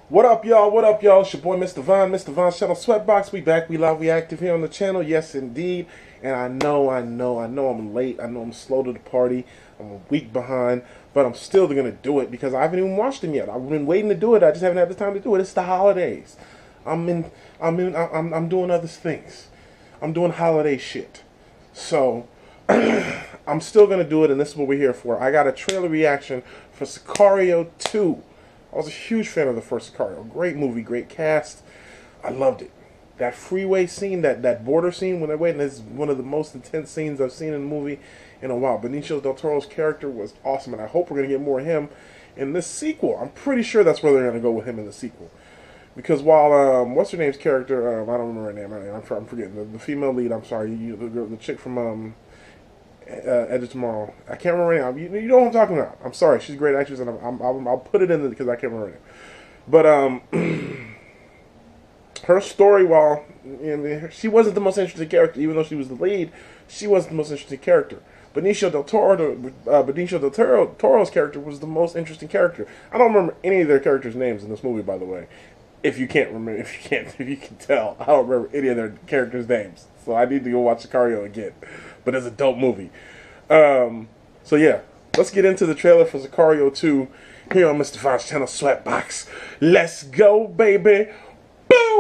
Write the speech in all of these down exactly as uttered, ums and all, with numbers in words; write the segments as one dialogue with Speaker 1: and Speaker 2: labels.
Speaker 1: What up, y'all? What up, y'all? It's your boy, Mister Von, Mister Von Channel Sweatbox. We back, we live, we active here on the channel. Yes, indeed. And I know, I know, I know I'm late. I know I'm slow to the party. I'm a week behind. But I'm still going to do it because I haven't even watched them yet. I've been waiting to do it. I just haven't had the time to do it. It's the holidays. I'm in, I'm in, I'm, I'm doing other things. I'm doing holiday shit. So, I'm still going to do it, and this is what we're here for. I got a trailer reaction for Sicario two. I was a huge fan of the first Sicario. Great movie, great cast. I loved it. That freeway scene, that, that border scene when they're waiting, is one of the most intense scenes I've seen in a movie in a while. Benicio del Toro's character was awesome, and I hope we're going to get more of him in this sequel. I'm pretty sure that's where they're going to go with him in the sequel. Because while, um, what's her name's character, um, I don't remember her name, I'm, I'm forgetting, the, the female lead, I'm sorry, you, the, girl, the chick from um, uh, Edge of Tomorrow, I can't remember her name, you, you know what I'm talking about, I'm sorry, she's a great actress, and I'm, I'm, I'll, I'll put it in because I can't remember her name. But, um, her story, while you know, she wasn't the most interesting character, even though she was the lead, she wasn't the most interesting character. Benicio del Toro, uh, Benicio del Toro, Toro's character was the most interesting character. I don't remember any of their characters' names in this movie, by the way. If you can't remember, if you can't, if you can tell, I don't remember any of their characters' names. So I need to go watch Sicario again. But it's a dope movie. Um, so yeah, let's get into the trailer for Sicario two here on Mister Von's channel, Sweatbox. Let's go, baby. Boom.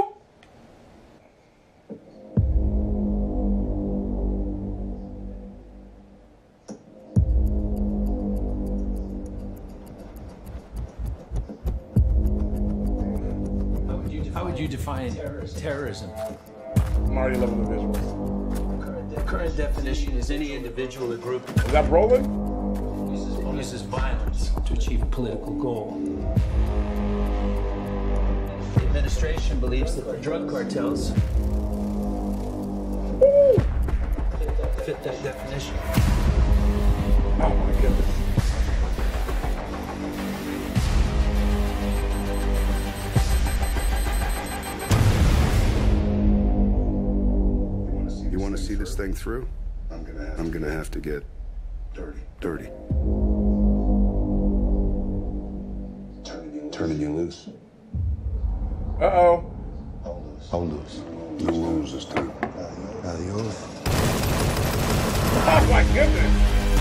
Speaker 2: How would you define terrorism?
Speaker 1: I'm already loving the visuals.
Speaker 2: The current definition is any individual or group
Speaker 1: Is that rolling?
Speaker 2: uses violence to achieve a political goal. The administration believes that the drug cartels fit that, fit that definition.
Speaker 1: Oh my goodness.
Speaker 3: You want to see this thing through? I'm gonna have, I'm gonna have to get dirty. Dirty. Turning you, turning you loose.
Speaker 1: Uh-oh.
Speaker 3: I'll lose. No rules this time. Adios.
Speaker 1: Oh my goodness.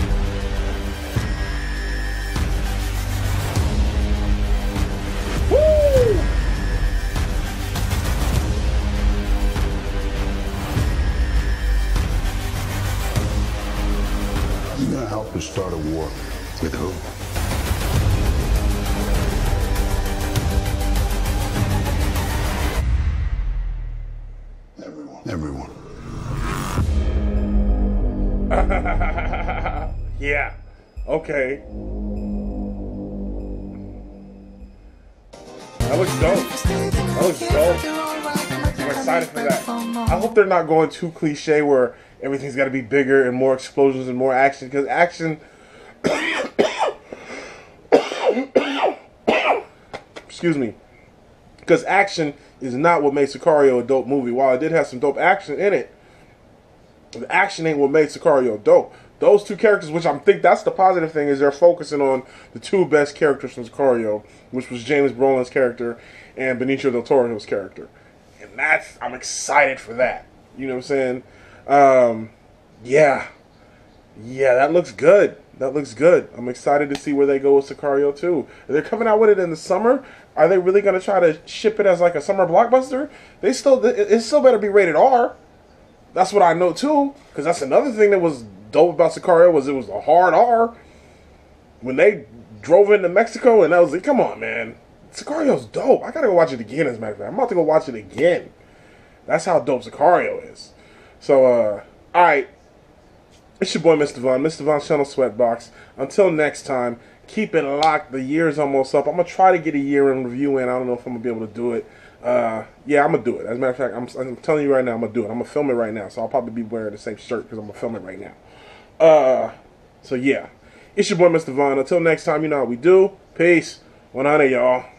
Speaker 1: Woo!
Speaker 3: You're gonna help us start a war. With who? Everyone. Everyone.
Speaker 1: Yeah. Okay. That looks dope. That looks dope. I'm excited for that. I hope they're not going too cliche where everything's got to be bigger and more explosions and more action, because action excuse me because action is not what made Sicario a dope movie. While it did have some dope action in it, the action ain't what made Sicario dope. Those two characters, which I think that's the positive thing, is they're focusing on the two best characters from Sicario, which was James Brolin's character and Benicio del Toro's character. And that's, I'm excited for that. You know what I'm saying? Um, yeah. Yeah, that looks good. That looks good. I'm excited to see where they go with Sicario two. They're coming out with it in the summer. Are they really going to try to ship it as like a summer blockbuster? They still, it still better be rated R. That's what I know too, because that's another thing that was dope about Sicario, was it was a hard R. When they drove into Mexico, and I was like, come on, man. Sicario's dope. I gotta go watch it again, as a matter of fact. I'm about to go watch it again. That's how dope Sicario is. So, uh, alright. It's your boy, Mister Von. Mister Von's channel, Sweatbox. Until next time, keep it locked. The year's almost up. I'm going to try to get a year in review in. I don't know if I'm going to be able to do it. Uh, yeah, I'm going to do it. As a matter of fact, I'm, I'm telling you right now, I'm going to do it. I'm going to film it right now. So I'll probably be wearing the same shirt because I'm going to film it right now. Uh, so, yeah. It's your boy, Mister Von. Until next time, you know how we do. Peace. one hundred, y'all.